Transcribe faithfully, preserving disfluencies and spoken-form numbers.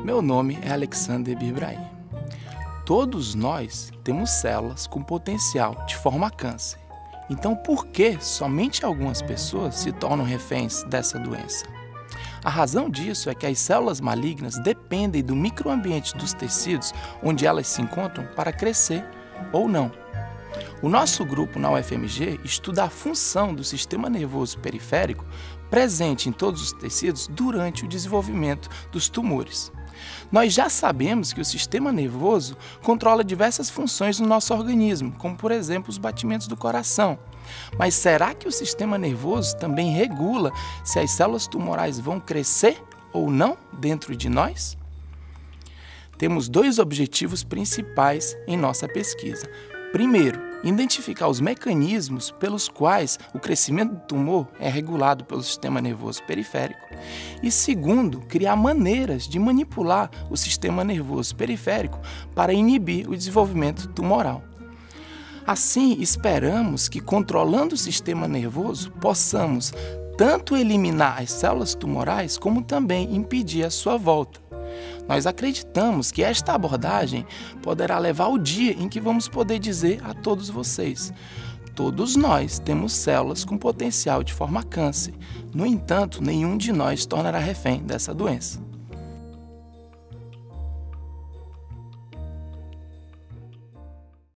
Meu nome é Alexander Birbraim. Todos nós temos células com potencial de formar câncer. Então, por que somente algumas pessoas se tornam reféns dessa doença? A razão disso é que as células malignas dependem do microambiente dos tecidos onde elas se encontram para crescer ou não. O nosso grupo na U F M G estuda a função do sistema nervoso periférico presente em todos os tecidos durante o desenvolvimento dos tumores. Nós já sabemos que o sistema nervoso controla diversas funções no nosso organismo, como por exemplo os batimentos do coração. Mas será que o sistema nervoso também regula se as células tumorais vão crescer ou não dentro de nós? Temos dois objetivos principais em nossa pesquisa. Primeiro, identificar os mecanismos pelos quais o crescimento do tumor é regulado pelo sistema nervoso periférico. E segundo, criar maneiras de manipular o sistema nervoso periférico para inibir o desenvolvimento tumoral. Assim, esperamos que, controlando o sistema nervoso, possamos tanto eliminar as células tumorais, como também impedir a sua volta. Nós acreditamos que esta abordagem poderá levar ao dia em que vamos poder dizer a todos vocês: todos nós temos células com potencial de formar câncer. No entanto, nenhum de nós tornará refém dessa doença.